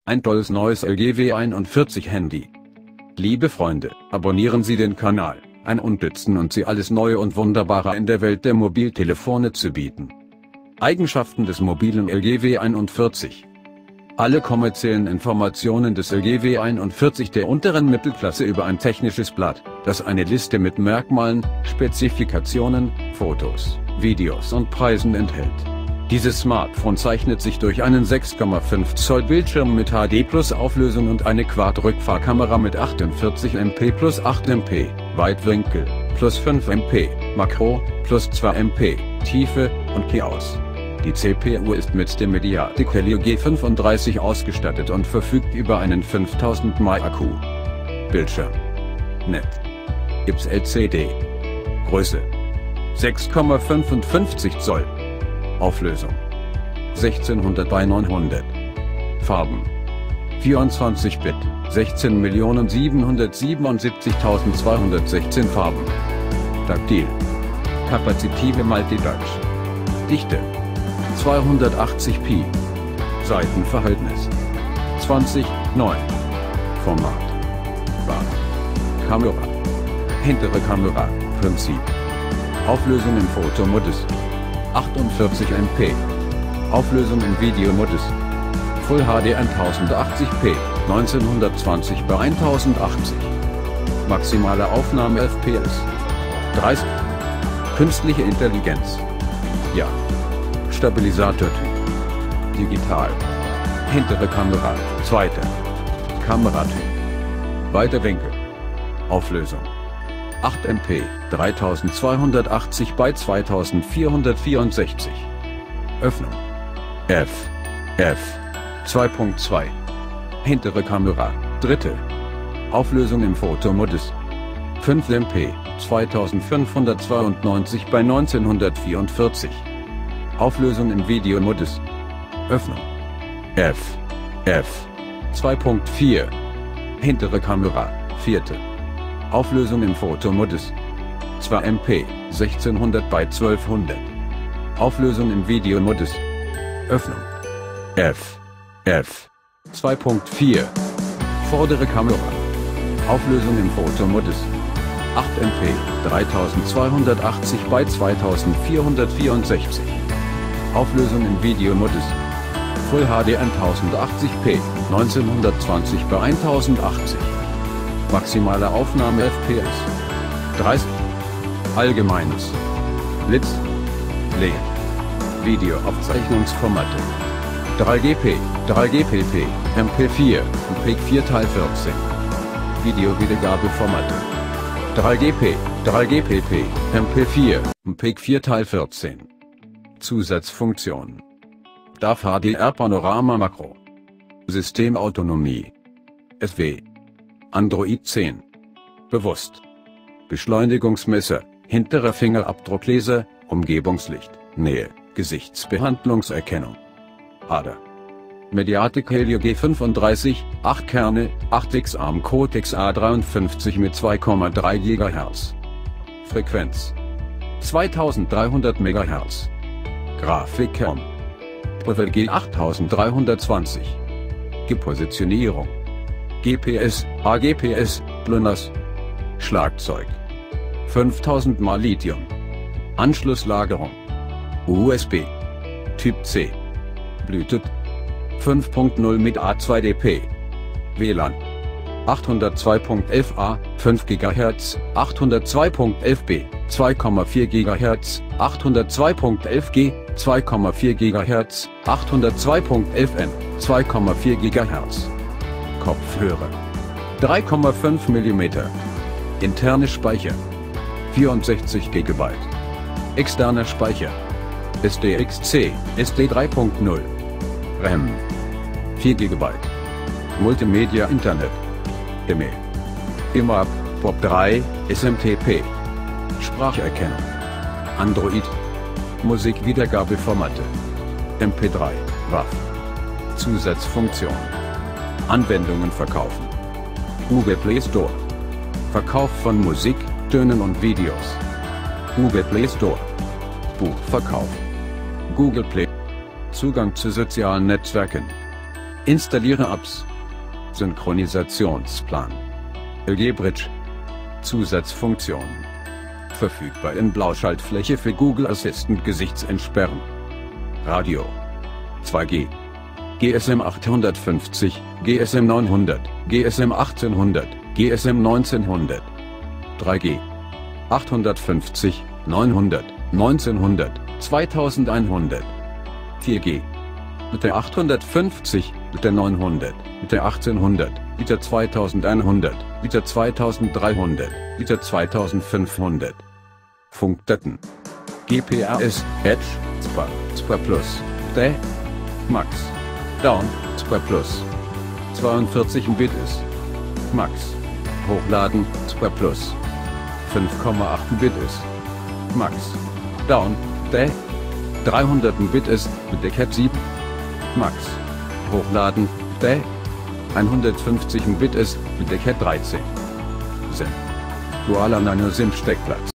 Ein tolles neues LG W41 Handy. Liebe Freunde, abonnieren Sie den Kanal, und nützen und Sie alles Neue und Wunderbare in der Welt der Mobiltelefone zu bieten. Eigenschaften des mobilen LG W41. Alle kommerziellen Informationen des LG W41 der unteren Mittelklasse über ein technisches Blatt, das eine Liste mit Merkmalen, Spezifikationen, Fotos, Videos und Preisen enthält. Dieses Smartphone zeichnet sich durch einen 6,5 Zoll Bildschirm mit HD+ Auflösung und eine Quad-Rückfahrkamera mit 48 MP plus 8 MP, Weitwinkel, plus 5 MP, Makro, plus 2 MP, Tiefe und Key aus. Die CPU ist mit dem Mediatek Helio G35 ausgestattet und verfügt über einen 5000 mAh Akku. Bildschirm. Net. Gips LCD. Größe. 6,55 Zoll. Auflösung. 1600 bei 900. Farben. 24 Bit, 16.777.216 Farben. Taktil. Kapazitive Multitouch. Dichte. 280p. Seitenverhältnis. 20:9. Format. Bar. Kamera. Hintere Kamera. Prinzip. Auflösung im Fotomodus. 48 MP. Auflösung im Videomodus. Full HD 1080p, 1920 bei 1080. Maximale Aufnahme FPS. 30. Künstliche Intelligenz. Ja. Stabilisatortyp. Digital. Hintere Kamera. Zweiter. Kameratyp. Weiter Winkel. Auflösung. 8 MP, 3280 bei 2464. Öffnung. F. 2.2. Hintere Kamera. Dritte. Auflösung im Fotomodus. 5 MP, 2592 bei 1944. Auflösung im Videomodus. Öffnung. F. 2.4. Hintere Kamera. Vierte. Auflösung im Fotomodus. 2 MP, 1600 bei 1200. Auflösung im Videomodus. Öffnung. F. 2.4. Vordere Kamera. Auflösung im Fotomodus. 8 MP, 3280 bei 2464. Auflösung im Videomodus. Full HD 1080p, 1920 bei 1080. Maximale Aufnahme FPS. 30. Allgemeines. Blitz. Leer. Videoaufzeichnungsformate. 3GP, 3GPP, MP4, MP4 Teil 14. Videowiedergabeformate. 3GP, 3GPP, MP4, MP4 Teil 14. Zusatzfunktionen. DAF HDR Panorama Makro. Systemautonomie. SW. Android 10. Bewusst. Beschleunigungsmesser, hinterer Fingerabdruckleser, Umgebungslicht, Nähe, Gesichtsbehandlungserkennung. ADA. Mediatek Helio G35, 8 Kerne, 8x ARM Cortex A53 mit 2,3 GHz. Frequenz. 2300 MHz. Grafikkern. PowerG G8320. Gepositionierung. GPS, AGPS, GLONASS. Schlagzeug. 5000 mal Lithium. Anschlusslagerung. USB. Typ C. Bluetooth. 5.0 mit A2DP. WLAN. 802.11a, 5 GHz, 802.11b, 2,4 GHz, 802.11g, 2,4 GHz, 802.11n, 2,4 GHz. Kopfhörer. 3,5 mm. Interne Speicher. 64 GB. Externer Speicher. SDXC, SD 3.0. RAM. 4 GB. Multimedia Internet. E-Mail. IMAP, POP3, SMTP. Spracherkennung. Android. Musikwiedergabeformate. MP3, WAV. Zusatzfunktion. Anwendungen verkaufen. Google Play Store. Verkauf von Musik, Tönen und Videos. Google Play Store. Buchverkauf. Google Play. Zugang zu sozialen Netzwerken. Installiere Apps. Synchronisationsplan. LG Bridge. Zusatzfunktionen. Verfügbar in Blauschaltfläche für Google Assistant Gesichtsentsperren. Radio. 2G. GSM 850, GSM 900, GSM 1800, GSM 1900. 3G. 850, 900, 1900, 2100. 4G. Mit der 850, mit der 900, mit der 1800, mit der 2100, mit der 2300, mit der 2500. Funkdaten. GPRS, Edge, SPA Plus, DE, Max, Down, SPA Plus. 42 Mbit ist Max. Hochladen, SPA Plus. 5,8 Mbit ist Max. Down, DE. 300 Mbit ist mit der Cat 7. Max. Hochladen, DE. 150 Mbit ist mit der Cat 13. SIM. Dualer Nano SIM Steckplatz.